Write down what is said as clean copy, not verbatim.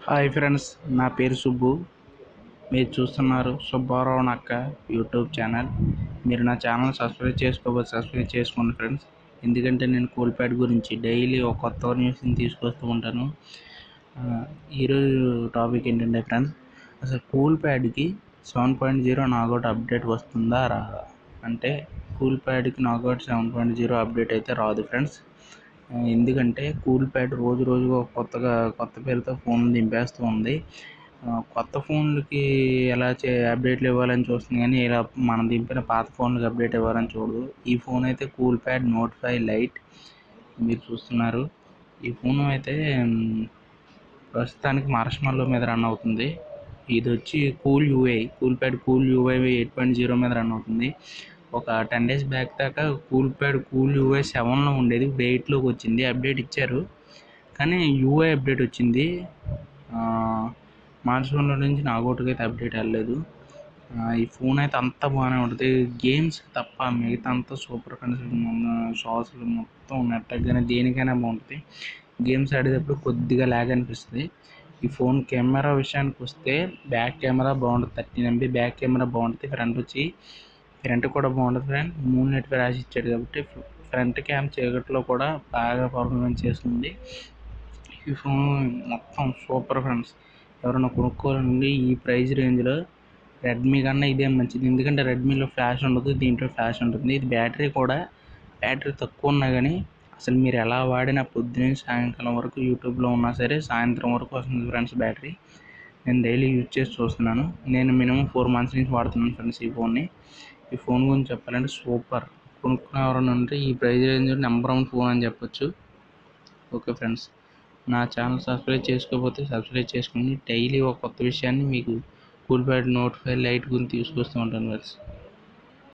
Hi friends, నా పేరు సుబ్బు. మీరు చూస్తున్నారు సుబ్బారావు నక్క యూట్యూబ్ ఛానల్. మీరు నా ఛానల్ సబ్స్క్రైబ్ చేసుకోకపోతే సబ్స్క్రైబ్ చేసుకోండి ఫ్రెండ్స్. ఎందుకంటే నేను కూల్ప్యాడ్ గురించి డైలీ ఒక కొత్త న్యూస్ని తీసుకొస్తూ ఉంటాను. ఈరోజు టాపిక్ ఏంటంటే ఫ్రెండ్స్, అసలు కూల్ప్యాడ్కి 7.0 నాగౌట్ అప్డేట్ వస్తుందా రాదా అంటే కూల్ప్యాడ్కి నాగౌట్ 7.0 అప్డేట్ అయితే రాదు ఫ్రెండ్స్. ఎందుకంటే కూల్ప్యాడ్ రోజు రోజుగా కొత్త పేరుతో ఫోన్ దింపేస్తూ ఉంది. కొత్త ఫోన్లకి ఎలా అప్డేట్లు ఇవ్వాలని చూస్తుంది, కానీ ఇలా మనం దింపిన పాత ఫోన్లకి అప్డేట్ ఇవ్వాలని చూడదు. ఈ ఫోన్ అయితే కూల్ప్యాడ్ నోట్ 5 లైట్ మీరు చూస్తున్నారు. ఈ ఫోన్ అయితే ప్రస్తుతానికి మార్ష్మెల్లో మీద రన్ అవుతుంది. ఇది వచ్చి కూల్ప్యాడ్ కూల్ యూఐ 8.0 మీద రన్ అవుతుంది. ఒక 10 days బ్యాక్ దాకా కూల్ప్యాడ్ కూల్ యూఐ 7లో ఉండేది, ఇప్పుడు 8లోకి వచ్చింది. అప్డేట్ ఇచ్చారు, కానీ యూఐ అప్డేట్ వచ్చింది. మార్చ్లో నుంచి నాగౌట్కి అయితే అప్డేట్ వెళ్ళలేదు. ఈ ఫోన్ అయితే అంతా బాగానే ఉంటుంది, గేమ్స్ తప్ప మిగతా అంతా సూపర్ షార్ట్స్లు మొత్తం నెట్ కానీ దేనికైనా బాగుంటుంది. గేమ్స్ ఆడేటప్పుడు కొద్దిగా ల్యాగ్ అనిపిస్తుంది. ఈ ఫోన్ కెమెరా విషయానికి వస్తే బ్యాక్ కెమెరా బాగుంటుంది, 13 MB బ్యాక్ కెమెరా బాగుంటుంది. ఫ్రంట్ కూడా బాగుంటుంది ఫ్రెండ్. 3 రాసి ఇచ్చాడు కాబట్టి ఫ్రంట్ క్యామ్ చీకట్లో కూడా బాగా పర్ఫార్మెన్స్ చేస్తుంది. ఈ ఫోన్ మొత్తం సూపర్ ఫ్రెండ్స్. ఎవరైనా కొనుక్కోవాలండి ఈ ప్రైస్ రేంజ్లో రెడ్మీ కన్నా ఇదే మంచిది. ఎందుకంటే రెడ్మీలో ఫ్లాష్ ఉండదు, దీంట్లో ఫ్లాష్ ఉంటుంది. ఇది బ్యాటరీ తక్కువ ఉన్నా కానీ అసలు మీరు ఎలా వాడినా పొద్దున్న సాయంకాలం వరకు యూట్యూబ్లో ఉన్నా సరే సాయంత్రం వరకు వస్తుంది ఫ్రెండ్స్ బ్యాటరీ. నేను డైలీ యూజ్ చేసి చూస్తున్నాను. నేను మినిమం 4 months నుంచి వాడుతున్నాను ఫ్రెండ్స్ ఈ ఫోన్ని. ఈ ఫోన్ గురించి చెప్పాలంటే సూపర్. కొనుక్కున్న ఎవరైనా ఉంటే ఈ ప్రైస్ రేంజ్ నెంబర్ 1 ఫోన్ అని చెప్పొచ్చు. ఓకే ఫ్రెండ్స్, నా ఛానల్ సబ్స్క్రైబ్ చేసుకోకపోతే సబ్స్క్రైబ్ చేసుకోండి. డైలీ ఒక కొత్త విషయాన్ని మీకు కూల్ప్యాడ్ నోట్ 5 లైట్ గురించి తీసుకొస్తూ ఉంటాను ఫ్రెండ్స్.